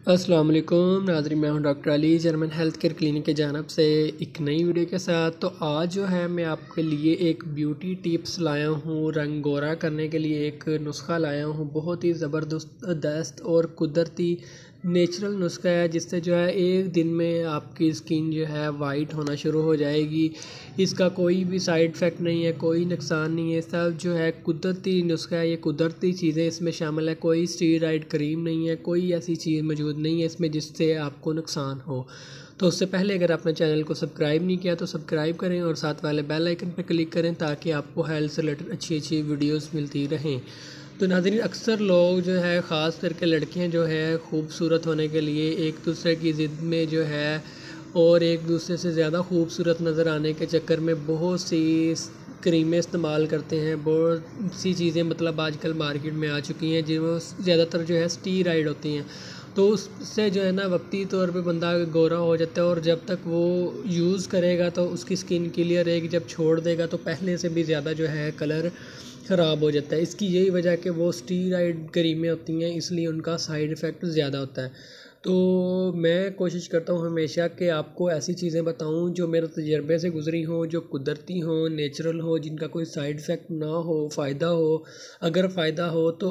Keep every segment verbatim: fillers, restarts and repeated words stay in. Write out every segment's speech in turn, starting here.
अस्सलाम वालेकुम नाज़रीन, मैं हूं doctor Ali German health care clinic की जानब से एक नई वीडियो के साथ। तो आज जो है मैं आपके लिए एक ब्यूटी टिप्स लाया हूं, रंग गोरा करने के लिए एक नुस्खा लाया हूं। बहुत ही ज़बरदस्त दस्त और कुदरती नेचुरल नुस्खा है, जिससे जो है एक दिन में आपकी स्किन जो है वाइट होना शुरू हो जाएगी। इसका कोई भी साइड इफ़ेक्ट नहीं है, कोई नुकसान नहीं है। सब जो है कुदरती नुस्खा है, ये कुदरती चीज़ें इसमें शामिल है। कोई स्टीरॉयड क्रीम नहीं है, कोई ऐसी चीज़ मौजूद नहीं है इसमें जिससे आपको नुकसान हो। तो उससे पहले अगर आपने चैनल को सब्सक्राइब नहीं किया तो सब्सक्राइब करें और साथ वाले बेल आइकन पर क्लिक करें ताकि आपको हेल्थ से रिलेटेड अच्छी अच्छी वीडियोस मिलती रहें। तो नाज़रीन, अक्सर लोग जो है ख़ास करके लड़कियां जो है खूबसूरत होने के लिए एक दूसरे की ज़िद में जो है और एक दूसरे से ज़्यादा खूबसूरत नज़र आने के चक्कर में बहुत सी क्रीमें इस्तेमाल करते हैं। बहुत सी चीज़ें मतलब आजकल मार्केट में आ चुकी हैं जो ज़्यादातर जो है स्टीरॉयड होती हैं। तो उससे जो है ना वक्ती तौर पे बंदा गोरा हो जाता है और जब तक वो यूज़ करेगा तो उसकी स्किन क्लियर रहेगी। जब छोड़ देगा तो पहले से भी ज़्यादा जो है कलर ख़राब हो जाता है। इसकी यही वजह कि वो स्टीरॉयड क्रीमें होती हैं, इसलिए उनका साइड इफ़ेक्ट ज़्यादा होता है। तो मैं कोशिश करता हूँ हमेशा कि आपको ऐसी चीज़ें बताऊँ जो मेरे तजर्बे से गुज़री हों, जो कुदरती हों, नेचुरल हो, जिनका कोई साइड इफ़ेक्ट ना हो, फ़ायदा हो। अगर फ़ायदा हो तो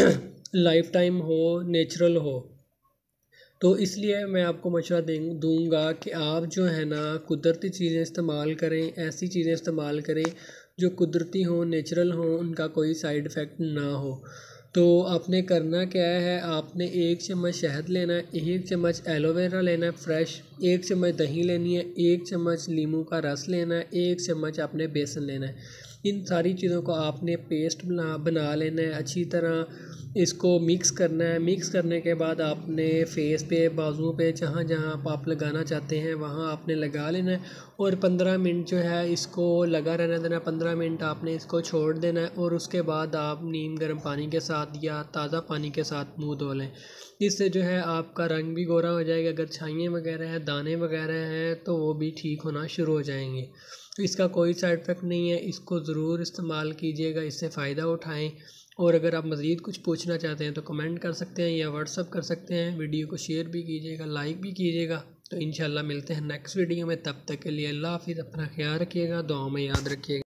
लाइफ टाइम हो, नेचुरल हो। तो इसलिए मैं आपको मशवरा दें दूँगा कि आप जो है ना कुदरती चीज़ें इस्तेमाल करें, ऐसी चीज़ें इस्तेमाल करें जो कुदरती हों, नेचुरल हों, उनका कोई साइड इफ़ेक्ट ना हो। तो आपने करना क्या है, आपने एक चम्मच शहद लेना है, एक चम्मच एलोवेरा लेना है फ्रेश, एक चम्मच दही लेनी है, एक चम्मच नींबू का रस लेना है, एक चम्मच आपने बेसन लेना है। इन सारी चीज़ों को आपने पेस्ट बना बना लेना है। अच्छी तरह इसको मिक्स करना है। मिक्स करने के बाद आपने फेस पे, बाजुओं पे, जहाँ जहाँ आप लगाना चाहते हैं वहाँ आपने लगा लेना है और पंद्रह मिनट जो है इसको लगा रहना देना। पंद्रह मिनट आपने इसको छोड़ देना है और उसके बाद आप नीम गर्म पानी के साथ या ताज़ा पानी के साथ मुँह धो लें। इससे जो है आपका रंग भी गोरा हो जाएगा। अगर छाइयाँ वगैरह हैं, दाने वगैरह हैं तो वो भी ठीक होना शुरू हो जाएंगे। तो इसका कोई साइड इफ़ेक्ट नहीं है, इसको ज़रूर इस्तेमाल कीजिएगा, इससे फ़ायदा उठाएं। और अगर आप मज़ीद कुछ पूछना चाहते हैं तो कमेंट कर सकते हैं या व्हाट्सअप कर सकते हैं। वीडियो को शेयर भी कीजिएगा, लाइक भी कीजिएगा। तो इंशाल्लाह मिलते हैं नेक्स्ट वीडियो में। तब तक के लिए अल्लाह हाफ़िज़। अपना ख्याल रखिएगा, दुआओं में याद रखिएगा।